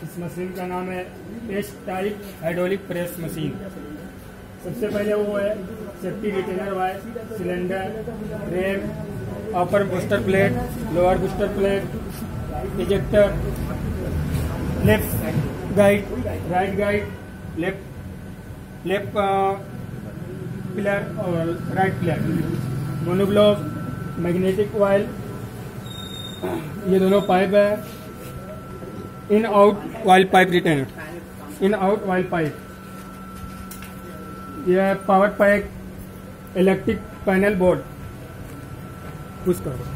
इस मशीन का नाम है S type hydraulic press machine. सबसे पहले वो है safety retainer wire, cylinder, ram, upper booster plate, lower booster plate, ejector, left guide, right guide, left pillar और right pillar, monoblock, magnetic oil, ये दोनों पाइप है, in out oil pipe retainer, in out oil pipe, यह power pack, electric panel board, push करो।